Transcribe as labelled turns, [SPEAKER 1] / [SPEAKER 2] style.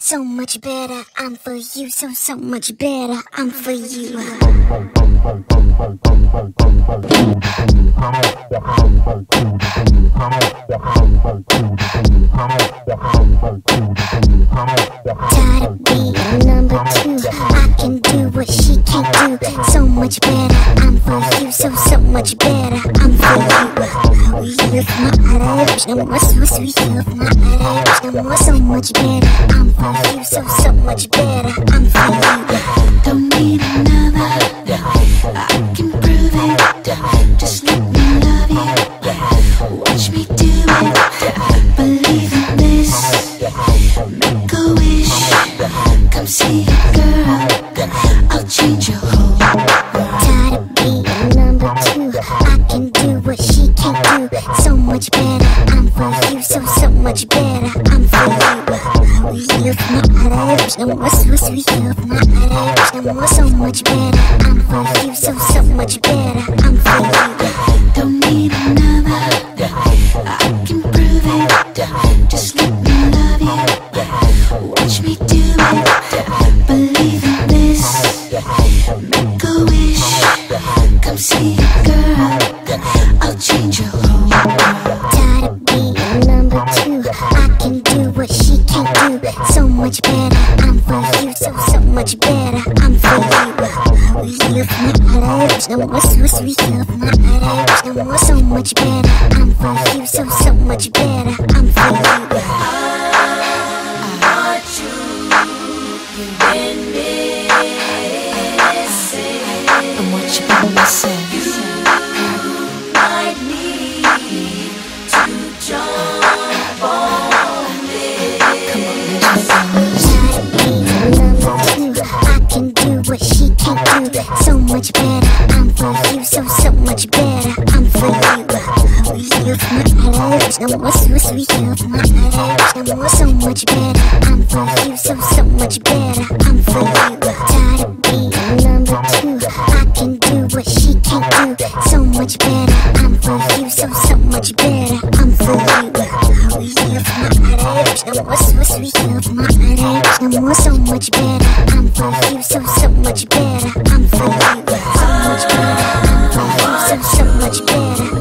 [SPEAKER 1] So much better, I'm for you, so much better, I'm for you. Gotta be number two, I can do what she can't do. So much better, I'm for you, so much better, I'm for you. So much better, I'm for you, so much better, I'm for you. Don't need another, I can prove it. Just let me love you, watch me do it. Believe in this, make a wish. Come see a girl, I'll change your whole world. Gotta be number two, I can do what she can't do. So much better, I'm for you, so much better, I'm for you. So much better, I'm for you, so much better, I'm for you. Don't need another, I can prove it. Just let me love you, watch me do it. Believe in this, make a wish. Come see a girl, I'll change your whole world. Gotta be number two, I can do what she can't do. So much better, I'm for you, so much better, I'm for you. So much better, I'm for you, so much better, I'm for you.
[SPEAKER 2] I want you, you've been missing.
[SPEAKER 3] And what you been missing?
[SPEAKER 2] You might need to jump on this.
[SPEAKER 3] Come on,
[SPEAKER 1] I can do what she can't do. So much better, I'm for you, so much better, I'm for you. So much better, I'm for you, so much better, I'm for you. Gotta be number two, I can do what she can't do. So much better, I'm for you, so much better, I'm for you. So much better, I'm for you, so much better, I'm for you. So much better, I'm for you, so much better.